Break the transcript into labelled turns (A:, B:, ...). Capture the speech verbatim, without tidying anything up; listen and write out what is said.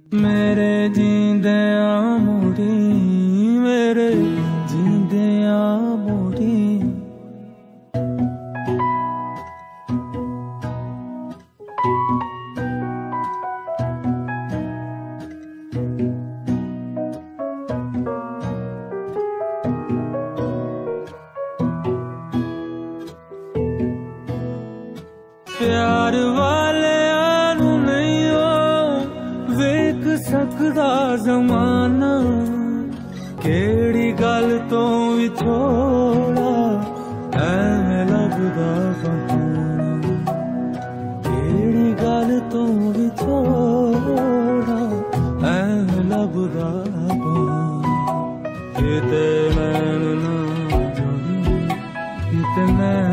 A: मेरे जींदिया मोड़ी, मेरे जींदिया मोड़ी। प्यार वाले आनू नहीं हो वेख सकदा जमाना, केड़ी गल तो भी थोड़ा ऐ लगदा बहाना, केड़ी गल तो भी थोड़ा ऐ लगदा बहाना। किते नैन ना जोड़ी, किते नैन